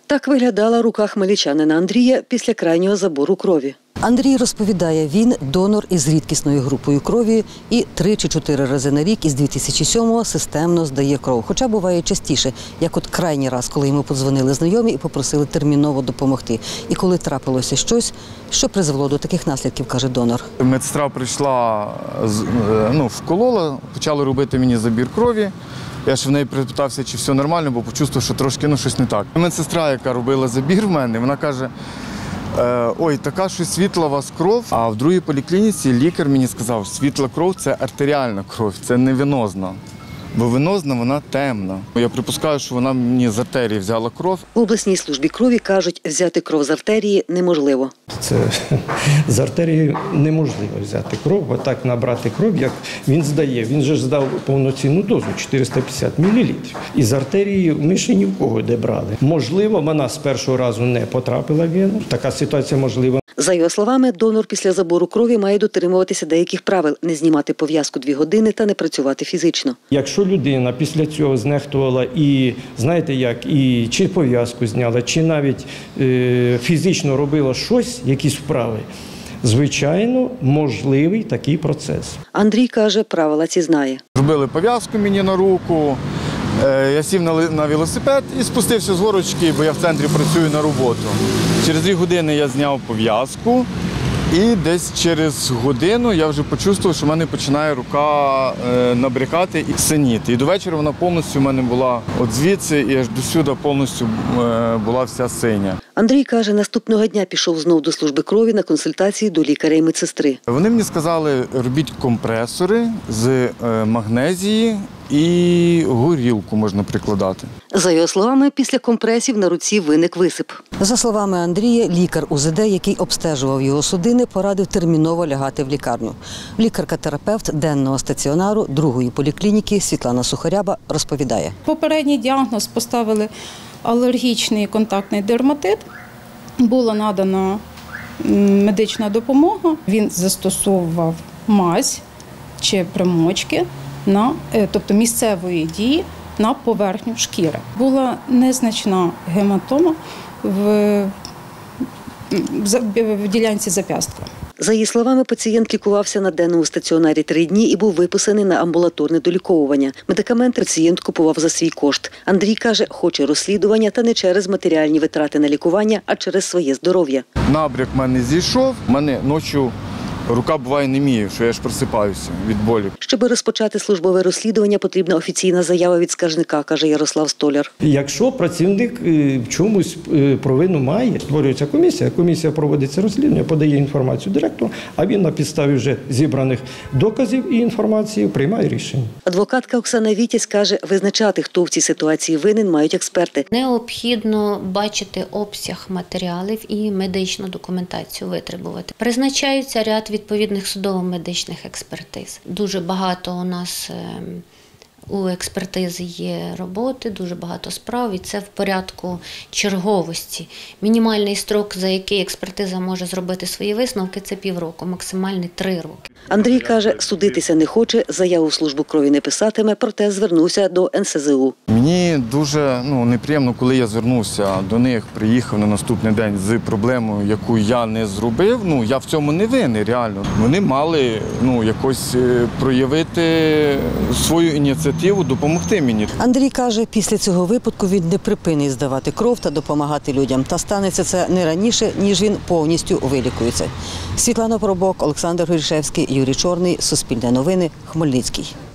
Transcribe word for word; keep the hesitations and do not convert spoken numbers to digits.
Так виглядала рука хмельничанина Андрія після крайнього забору крові. Андрій розповідає, він донор із рідкісною групою крові і три чи чотири рази на рік із дві тисячі сьомого системно здає кров. Хоча буває частіше, як от крайній раз, коли йому подзвонили знайомі і попросили терміново допомогти. І коли трапилося щось, що призвело до таких наслідків, каже донор. Медсестра прийшла, ну, вколола, почали робити мені забір крові. Я ж в неї питався, чи все нормально, бо почувствував, що трошки ну, щось не так. Медсестра, яка робила забір в мене, вона каже: ой, така щось світла у вас кров. А в другій поліклініці лікар мені сказав, світла кров – це артеріальна кров, це не венозна. Бо венозна вона темна. Я припускаю, що вона мені з артерії взяла кров. В обласній службі крові кажуть, взяти кров з артерії неможливо. Це з артерії неможливо взяти кров, бо так набрати кров, як він здає. Він же здав повноцінну дозу – чотириста п'ятдесят мілілітрів. І з артерії ми ще ні в кого не брали. Можливо, вона з першого разу не потрапила в вену. Така ситуація можлива. За його словами, донор після забору крові має дотримуватися деяких правил – не знімати пов'язку дві години та не працювати фізично. Якщо людина після цього знехтувала і, знаєте як, і чи пов'язку зняла, чи навіть е, фізично робила щось, якісь вправи, звичайно, можливий такий процес. Андрій каже, правила ці знає. Зробили пов'язку мені на руку, я сів на велосипед і спустився з горочки, бо я в центрі працюю на роботу. Через дві години я зняв пов'язку і десь через годину я вже почувствував, що в мене починає рука набрякати і синіти. І до вечора вона повністю в мене була от звідси і аж до сюди повністю була вся синя. Андрій каже, наступного дня пішов знов до служби крові на консультації до лікаря і медсестри. Вони мені сказали, робіть компресори з магнезії і горілку можна прикладати. За його словами, після компресів на руці виник висип. За словами Андрія, лікар У З Д, який обстежував його судини, порадив терміново лягати в лікарню. Лікарка-терапевт денного стаціонару другої поліклініки Світлана Сухаряба розповідає. Попередній діагноз поставили алергічний контактний дерматит. Була надана медична допомога. Він застосовував мазь чи примочки, на, тобто місцевої дії, на поверхню шкіри. Була незначна гематома в, в ділянці зап'ястка. За її словами, пацієнт лікувався на денному стаціонарі три дні і був виписаний на амбулаторне доліковування. Медикаменти пацієнт купував за свій кошт. Андрій каже, хоче розслідування та не через матеріальні витрати на лікування, а через своє здоров'я. Набряк в мене зійшов, в мене ночі рука буває неміє, що я ж просипаюся від болі. Щоб розпочати службове розслідування, потрібна офіційна заява від скаржника, каже Ярослав Столяр. Якщо працівник в чомусь провину має, створюється комісія, комісія проводиться розслідування, подає інформацію директору, а він на підставі вже зібраних доказів і інформації приймає рішення. Адвокатка Оксана Вітязь каже, визначати, хто в цій ситуації винен, мають експерти. Необхідно бачити обсяг матеріалів і медичну документацію витребувати. Призначаються ряд відповідних судово-медичних експертиз. Дуже багато у нас у експертизи є роботи, дуже багато справ, і це в порядку черговості. Мінімальний строк, за який експертиза може зробити свої висновки, це півроку, максимальний три роки. Андрій каже, судитися не хоче, заяву в службу крові не писатиме, проте звернувся до Ен Се Зе У. Мені дуже ну, неприємно, коли я звернувся до них, приїхав на наступний день з проблемою, яку я не зробив. Ну, я в цьому не винний, реально. Вони мали ну, якось проявити свою ініціативу, допомогти мені. Андрій каже, після цього випадку він не припинить здавати кров та допомагати людям. Та станеться це не раніше, ніж він повністю вилікується. Світлана Поробок, Олександр Горішевський, Юрій Чорний, Суспільне новини, Хмельницький.